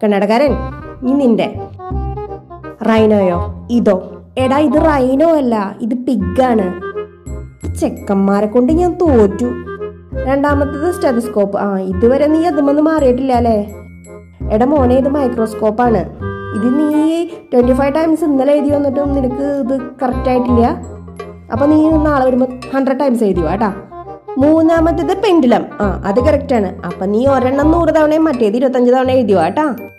കണ്ണടക്കാരൻ, നീ നിന്റെ റൈനോയോ? ഇതോ? എടാ, ഇത് റൈനോ അല്ല, ഇത് പിഗാണ്. ചെക്കന്മാരെ കൊണ്ട് ഞാൻ തോറ്റു. രണ്ടാമത്തേത് സ്റ്റെതസ്കോപ്പ്. ഇതുവരെ നീ അതുമൊന്ന് മാറിയിട്ടില്ല അല്ലേ? എടാ മോനെ, ഇത് മൈക്രോസ്കോപ്പാണ്. ഇത് നീ 25 ടൈംസ് ഇന്നലെ എഴുതി വന്നിട്ടും നിനക്ക് ഇത് കറക്റ്റ് ആയിട്ടില്ല. അപ്പൊ നീ നാളെ വരുമ്പോ 100 ടൈംസ് എഴുതിയോ കേട്ടാ. മൂന്നാമത്തേത് പെൻഡുലം. അത് കറക്റ്റ് ആണ്. അപ്പൊ നീ ഒരെണ്ണം 100 തവണയും മറ്റേത് 25 തവണ എഴുതിയോ കേട്ടാ.